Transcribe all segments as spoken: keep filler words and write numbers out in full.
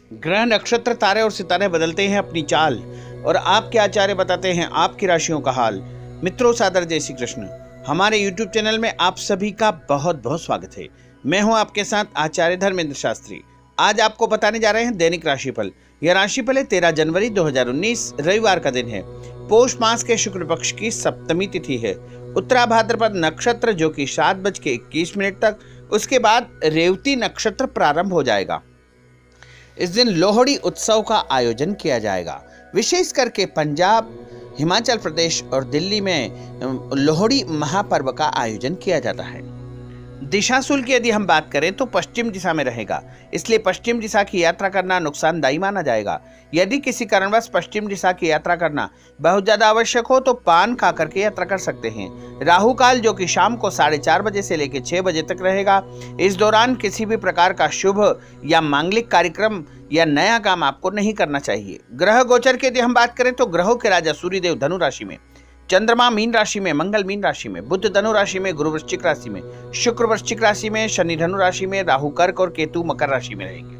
ग्रह, नक्षत्र, तारे और सितारे बदलते हैं अपनी चाल और आपके आचार्य बताते हैं आपकी राशियों का हाल। मित्रों, सादर जय श्री कृष्ण। हमारे यूट्यूब चैनल में आप सभी का बहुत बहुत स्वागत है। मैं हूं आपके साथ आचार्य धर्मेंद्र शास्त्री। आज आपको बताने जा रहे हैं दैनिक राशिफल। यह राशिफल है तेरह जनवरी दो हज़ार उन्नीस, रविवार का दिन है। पौष मास के शुक्ल पक्ष की सप्तमी तिथि है। उत्तरा भाद्रपद नक्षत्र जो कि सात बज के इक्कीस मिनट तक, उसके बाद रेवती नक्षत्र प्रारंभ हो जाएगा। इस दिन लोहड़ी उत्सव का आयोजन किया जाएगा। विशेष करके पंजाब, हिमाचल प्रदेश और दिल्ली में लोहड़ी महापर्व का आयोजन किया जाता है। दिशाशूल की यदि हम बात करें तो पश्चिम दिशा में रहेगा, इसलिए पश्चिम दिशा की यात्रा करना नुकसानदायी माना जाएगा। यदि किसी कारणवश पश्चिम दिशा की यात्रा करना बहुत ज्यादा आवश्यक हो तो पान खा करके यात्रा कर सकते हैं। राहु काल जो कि शाम को साढ़े चार बजे से लेकर छह बजे तक रहेगा। इस दौरान किसी भी प्रकार का शुभ या मांगलिक कार्यक्रम या नया काम आपको नहीं करना चाहिए। ग्रह गोचर की यदि हम बात करें तो ग्रहों के राजा सूर्यदेव धनु राशि में, चंद्रमा मीन राशि में, मंगल मीन राशि में, बुध धनु राशि में, गुरु वृश्चिक राशि में, शुक्र वृश्चिक राशि में, शनि धनु राशि में, राहु कर्क और केतु मकर राशि में रहेंगे।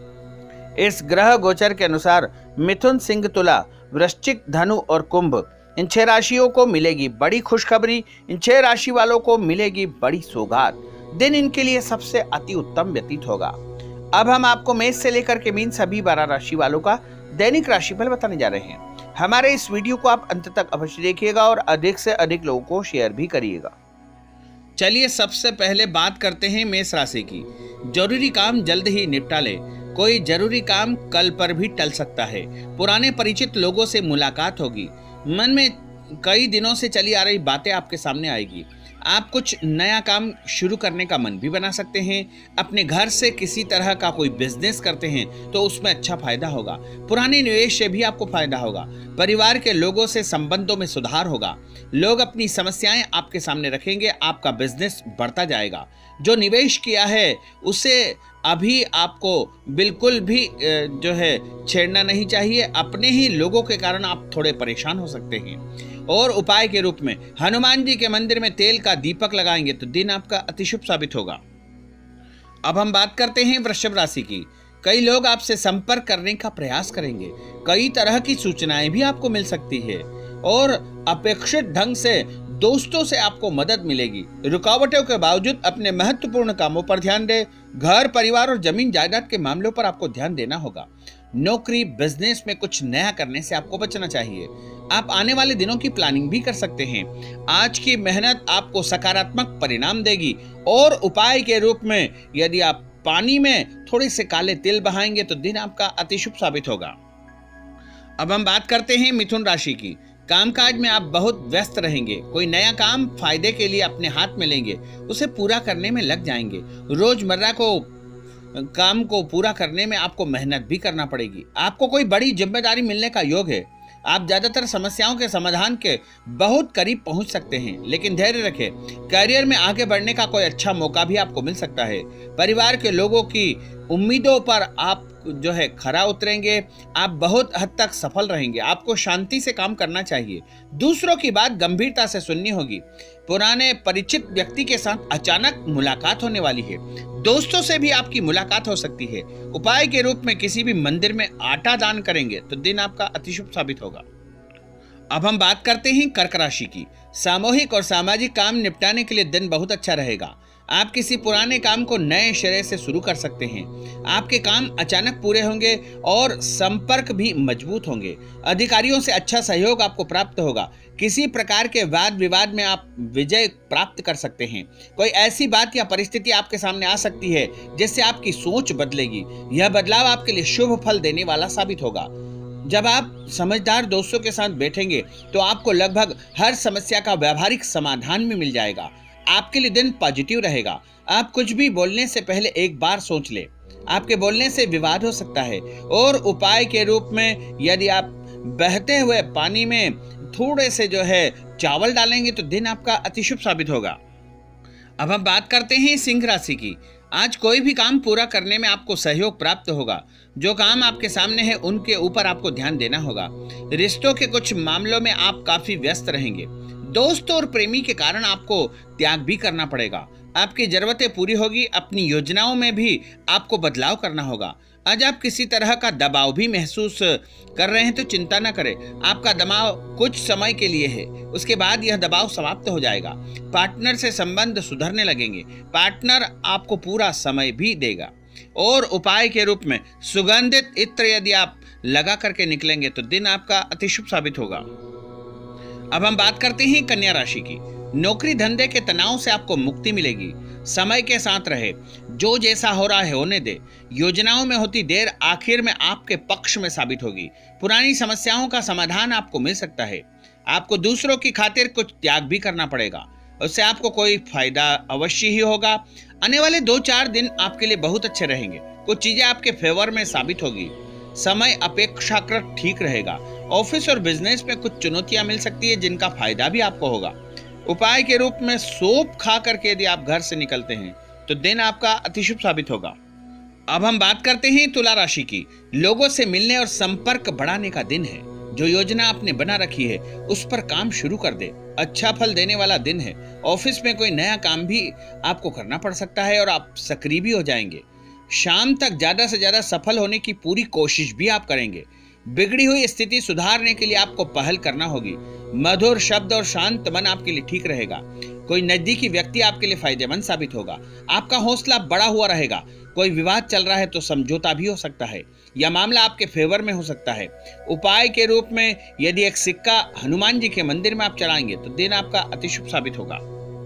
इस ग्रह गोचर के अनुसार मिथुन, सिंह, तुला, वृश्चिक, धनु और कुंभ, इन छह राशियों को मिलेगी बड़ी खुशखबरी। इन छह राशि वालों को मिलेगी बड़ी सौगात। दिन इनके लिए सबसे अति उत्तम व्यतीत होगा। अब हम आपको मेष से लेकर के मीन सभी बारह राशि वालों का दैनिक राशिफल बताने जा रहे हैं। हमारे इस वीडियो को आप अंत तक अवश्य देखिएगा और अधिक से अधिक लोगों को शेयर भी करिएगा। चलिए सबसे पहले बात करते हैं मेष राशि की। जरूरी काम जल्द ही निपटा ले। कोई जरूरी काम कल पर भी टल सकता है। पुराने परिचित लोगों से मुलाकात होगी। मन में कई दिनों से चली आ रही बातें आपके सामने आएगी। आप कुछ नया काम शुरू करने का मन भी बना सकते हैं। अपने घर से किसी तरह का कोई बिजनेस करते हैं तो उसमें अच्छा फायदा होगा। पुराने निवेश से भी आपको फायदा होगा। परिवार के लोगों से संबंधों में सुधार होगा। लोग अपनी समस्याएं आपके सामने रखेंगे। आपका बिजनेस बढ़ता जाएगा। जो निवेश किया है उसे अभी आपको बिल्कुल भी जो है छेड़ना नहीं चाहिए। अपने ही लोगों के कारण आप थोड़े परेशान हो सकते हैं। और उपाय के रूप में हनुमान जी के मंदिर में तेल का दीपक लगाएंगे तो दिन आपका अति शुभ साबित होगा। अब हम बात करते हैं वृषभ राशि की। कई लोग आपसे संपर्क करने का प्रयास करेंगे। कई तरह की सूचनाएं भी आपको मिल सकती है और अपेक्षित ढंग से दोस्तों से आपको मदद मिलेगी। रुकावटों के बावजूद अपने महत्वपूर्ण कामों पर ध्यान दें। घर, परिवार और जमीन जायदाद के मामलों पर आपको ध्यान देना होगा। नौकरी, बिजनेस में कुछ नया करने से आपको बचना चाहिए। आप आने वाले दिनों की प्लानिंग भी कर सकते हैं। आज की मेहनत आपको सकारात्मक परिणाम देगी। और उपाय के रूप में यदि आप पानी में थोड़े से काले तिल बहाएंगे तो दिन आपका अति शुभ साबित होगा। अब हम बात करते हैं मिथुन राशि की। कामकाज में आप बहुत व्यस्त रहेंगे। कोई नया काम फायदे के लिए अपने हाथ में लेंगे, उसे पूरा करने में लग जाएंगे। रोजमर्रा को काम को पूरा करने में आपको मेहनत भी करना पड़ेगी। आपको कोई बड़ी जिम्मेदारी मिलने का योग है। आप ज्यादातर समस्याओं के समाधान के बहुत करीब पहुंच सकते हैं, लेकिन धैर्य रखें। करियर में आगे बढ़ने का कोई अच्छा मौका भी आपको मिल सकता है। परिवार के लोगों की उम्मीदों पर आप जो है खरा उतरेंगे। आप बहुत हद तक सफल रहेंगे। आपको शांति से काम करना चाहिए। दूसरों की बात गंभीरता से सुननी होगी। पुराने परिचित व्यक्ति के साथ अचानक मुलाकात होने वाली है। दोस्तों से भी आपकी मुलाकात हो सकती है। उपाय के रूप में किसी भी मंदिर में आटा दान करेंगे तो दिन आपका अति शुभ साबित होगा। अब हम बात करते हैं कर्क राशि की। सामूहिक और सामाजिक काम निपटाने के लिए दिन बहुत अच्छा रहेगा। आप किसी पुराने काम को नए सिरे से शुरू कर सकते हैं। आपके काम अचानक पूरे होंगे और संपर्क भी मजबूत होंगे। अधिकारियों से अच्छा सहयोग आपको प्राप्त होगा। किसी प्रकार के वाद विवाद में आप विजय प्राप्त कर सकते हैं। कोई ऐसी बात या परिस्थिति आपके सामने आ सकती है जिससे आपकी सोच बदलेगी। यह बदलाव आपके लिए शुभ फल देने वाला साबित होगा। जब आप समझदार दोस्तों के साथ बैठेंगे तो आपको लगभग हर समस्या का व्यावहारिक समाधान भी मिल जाएगा। आपके लिए दिन पॉजिटिव रहेगा। आप कुछ भी बोलने से पहले एक बार सोच ले। आपके बोलने से विवाद हो सकता है। और उपाय के रूप में यदि आप बहते हुए पानी में थोड़े से जो है चावल डालेंगे तो दिन आपका अति शुभ साबित होगा। अब हम बात करते हैं सिंह राशि की। आज कोई भी काम पूरा करने में आपको सहयोग प्राप्त होगा। जो काम आपके सामने है उनके ऊपर आपको ध्यान देना होगा। रिश्तों के कुछ मामलों में आप काफी व्यस्त रहेंगे। दोस्तों और प्रेमी के कारण आपको त्याग भी करना पड़ेगा। आपकी जरूरतें पूरी होगी। अपनी योजनाओं में भी आपको बदलाव करना होगा। आज आप किसी तरह का दबाव भी महसूस कर रहे हैं तो चिंता न करें, आपका दबाव कुछ समय के लिए है, उसके बाद यह दबाव समाप्त हो जाएगा। पार्टनर से संबंध सुधरने लगेंगे, पार्टनर आपको पूरा समय भी देगा। और उपाय के रूप में सुगंधित इत्र यदि आप लगा करके निकलेंगे तो दिन आपका अति शुभ साबित होगा। अब हम बात करते हैं कन्या राशि की। नौकरी धंधे के तनाव से आपको मुक्ति मिलेगी। समय के साथ रहे, जो जैसा हो रहा है होने दे। योजनाओं में होती देर आखिर में आपके पक्ष में साबित होगी। पुरानी समस्याओं का समाधान आपको मिल सकता है। आपको दूसरों की खातिर कुछ त्याग भी करना पड़ेगा, उससे आपको कोई फायदा अवश्य ही होगा। आने वाले दो चार दिन आपके लिए बहुत अच्छे रहेंगे, कुछ चीजें आपके फेवर में साबित होगी। समय अपेक्षाकृत ठीक रहेगा। ऑफिस और बिजनेस में कुछ चुनौतियां मिल सकती है जिनका फायदा भी आपको होगा। उपाय के रूप में सोप खा करके यदि आप घर से निकलते हैं तो दिन आपका अति शुभ साबित होगा। अब हम बात करते हैं तुला राशि की। लोगों से मिलने और संपर्क बढ़ाने का दिन है। जो योजना आपने बना रखी है उस पर काम शुरू कर दे, अच्छा फल देने वाला दिन है। ऑफिस में कोई नया काम भी आपको करना पड़ सकता है और आप सक्रिय भी हो जाएंगे। शाम तक ज्यादा से ज्यादा सफल होने की पूरी कोशिश भी आप करेंगे। बिगड़ी हुई स्थिति सुधारने के लिए आपको पहल करना होगी। मधुर शब्द और शांत मन आपके लिए ठीक रहेगा। कोई नजदीकी व्यक्ति आपके लिए फायदेमंद साबित होगा। आपका हौसला बढ़ा हुआ रहेगा। कोई विवाद चल रहा है तो समझौता भी हो सकता है, यह मामला आपके फेवर में हो सकता है। उपाय के रूप में यदि एक सिक्का हनुमान जी के मंदिर में आप चढ़ाएंगे तो दिन आपका अति शुभ साबित होगा।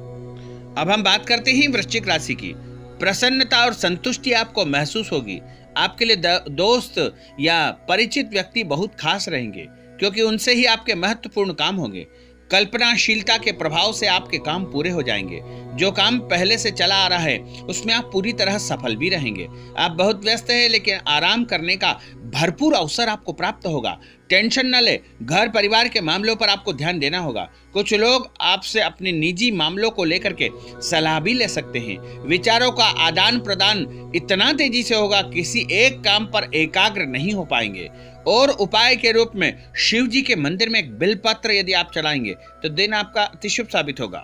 अब हम बात करते हैं वृश्चिक राशि की। प्रसन्नता और संतुष्टि आपको महसूस होगी। आपके लिए दोस्त या परिचित व्यक्ति बहुत खास रहेंगे, क्योंकि उनसे ही आपके महत्वपूर्ण काम होंगे। कल्पनाशीलता के प्रभाव से आपके काम पूरे हो जाएंगे। जो काम पहले से चला आ रहा है उसमें आप पूरी तरह सफल भी रहेंगे। आप बहुत व्यस्त हैं, लेकिन आराम करने का भरपूर अवसर आपको प्राप्त होगा। टेंशन न ले, घर परिवार के मामलों पर आपको ध्यान देना होगा। कुछ लोग आपसे अपने निजी मामलों को लेकर के सलाह भी ले सकते हैं। विचारों का आदान प्रदान इतना तेजी से होगा, किसी एक काम पर एकाग्र नहीं हो पाएंगे। और उपाय के रूप में शिव जी के मंदिर में एक बिलपत्र यदि आप चढ़ाएंगे तो दिन आपका अति शुभ साबित होगा।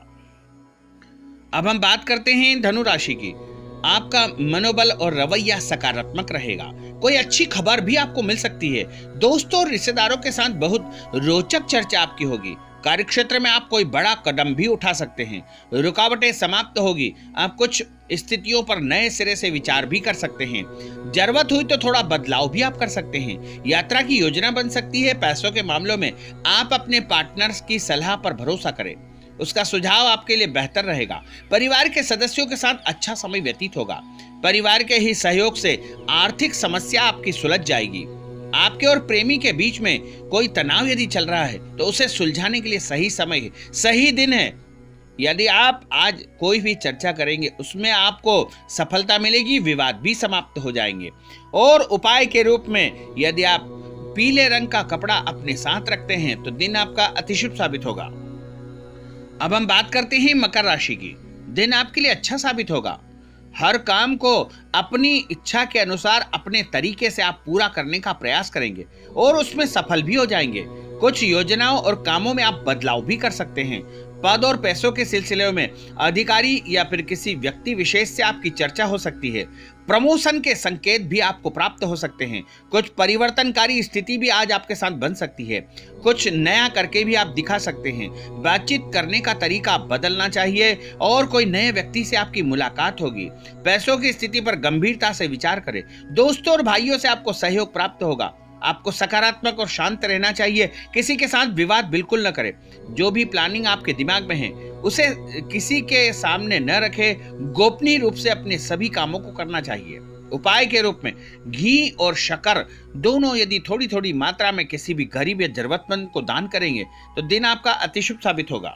अब हम बात करते हैं धनु राशि की। आपका मनोबल और रवैया सकारात्मक रहेगा। कोई अच्छी खबर भी आपको मिल सकती है। दोस्तों और रिश्तेदारों के साथ बहुत रोचक चर्चा आपकी होगी। कार्यक्षेत्र में आप कोई बड़ा कदम भी उठा सकते हैं। रुकावटें समाप्त होगी। आप कुछ स्थितियों पर नए सिरे से विचार भी कर सकते हैं। जरूरत हुई तो थोड़ा बदलाव भी आप कर सकते हैं। यात्रा की योजना बन सकती है। पैसों के मामलों में आप अपने पार्टनर्स की सलाह पर भरोसा करें, उसका सुझाव आपके लिए बेहतर रहेगा। परिवार के सदस्यों के साथ अच्छा समय व्यतीत होगा। परिवार के ही सहयोग से आर्थिक समस्या आपकी सुलझ जाएगी। आपके और प्रेमी के बीच में कोई तनाव यदि चल रहा है तो उसे सुलझाने के लिए सही समय है, सही दिन है। यदि आप आज कोई भी चर्चा करेंगे उसमें आपको सफलता मिलेगी, विवाद भी समाप्त हो जाएंगे। और उपाय के रूप में यदि आप पीले रंग का कपड़ा अपने साथ रखते हैं तो दिन आपका अति शुभ साबित होगा। अब हम बात करते हैं मकर राशि की। दिन आपके लिए अच्छा साबित होगा। हर काम को अपनी इच्छा के अनुसार अपने तरीके से आप पूरा करने का प्रयास करेंगे और उसमें सफल भी हो जाएंगे। कुछ योजनाओं और कामों में आप बदलाव भी कर सकते हैं। पद और पैसों के सिलसिले में अधिकारी या फिर किसी व्यक्ति विशेष से आपकी चर्चा हो सकती है। प्रमोशन के संकेत भी आपको प्राप्त हो सकते हैं। कुछ परिवर्तनकारी स्थिति भी आज आपके साथ बन सकती है। कुछ नया करके भी आप दिखा सकते हैं। बातचीत करने का तरीका बदलना चाहिए और कोई नए व्यक्ति से आपकी मुलाकात होगी। पैसों की स्थिति पर गंभीरता से विचार करें। दोस्तों और भाइयों से आपको सहयोग प्राप्त होगा। आपको सकारात्मक और शांत रहना चाहिए। किसी के साथ विवाद बिल्कुल न करें। जो भी प्लानिंग आपके दिमाग में है उसे किसी के सामने न रखें। गोपनीय रूप से अपने सभी कामों को करना चाहिए। उपाय के रूप में घी और शक्कर दोनों यदि थोड़ी थोड़ी मात्रा में किसी भी गरीब या जरूरतमंद को दान करेंगे तो दिन आपका अति शुभ साबित होगा।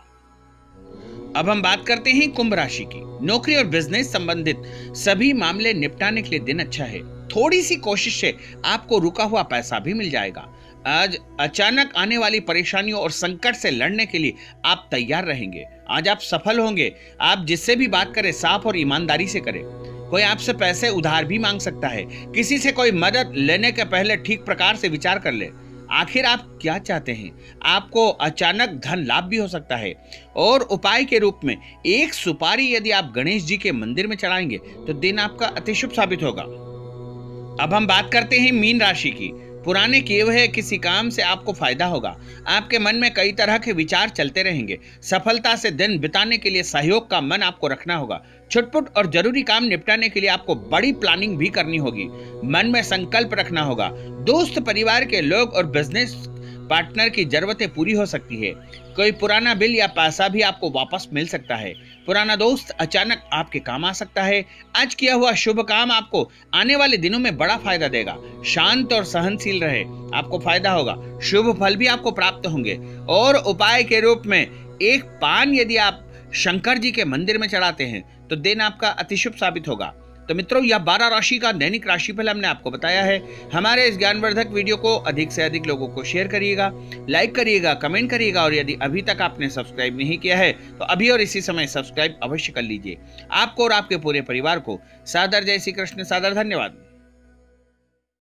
अब हम बात करते हैं कुंभ राशि की। नौकरी और बिजनेस संबंधित सभी मामले निपटाने के लिए दिन अच्छा है। थोड़ी सी कोशिश से आपको रुका हुआ पैसा भी मिल जाएगा। आज अचानक आने वाली परेशानियों और संकट से लड़ने के लिए आप तैयार रहेंगे। आज आप सफल होंगे। आप जिससे भी बात करें साफ और ईमानदारी से करें। कोई आपसे पैसे उधार भी मांग सकता है। किसी से कोई मदद लेने के पहले ठीक प्रकार से विचार कर ले। आखिर आप क्या चाहते हैं? आपको अचानक धन लाभ भी हो सकता है। और उपाय के रूप में एक सुपारी यदि आप गणेश जी के मंदिर में चढ़ाएंगे तो दिन आपका अति शुभ साबित होगा। अब हम बात करते हैं मीन राशि की। पुराने किए हुए किसी काम से आपको फायदा होगा। आपके मन में कई तरह के विचार चलते रहेंगे। सफलता से दिन बिताने के लिए सहयोग का मन आपको रखना होगा। छुटपुट और जरूरी काम निपटाने के लिए आपको बड़ी प्लानिंग भी करनी होगी। मन में संकल्प रखना होगा। दोस्त, परिवार के लोग और बिजनेस पार्टनर की जरूरतें पूरी हो सकती है। कोई पुराना बिल या पैसा भी आपको वापस मिल सकता है। पुराना दोस्त अचानक आपके काम आ सकता है। आज किया हुआ शुभ काम आपको आने वाले दिनों में बड़ा फायदा देगा। शांत और सहनशील रहे, आपको फायदा होगा। शुभ फल भी आपको प्राप्त होंगे। और उपाय के रूप में एक पान यदि आप शंकर जी के मंदिर में चढ़ाते हैं तो दिन आपका अति शुभ साबित होगा। तो मित्रों, यह बारह राशि का दैनिक राशिफल हमने आपको बताया है। हमारे इस ज्ञानवर्धक वीडियो को अधिक से अधिक लोगों को शेयर करिएगा, लाइक करिएगा, कमेंट करिएगा और यदि अभी तक आपने सब्सक्राइब नहीं किया है तो अभी और इसी समय सब्सक्राइब अवश्य कर लीजिए। आपको और आपके पूरे परिवार को सादर जय श्री कृष्ण, सादर धन्यवाद।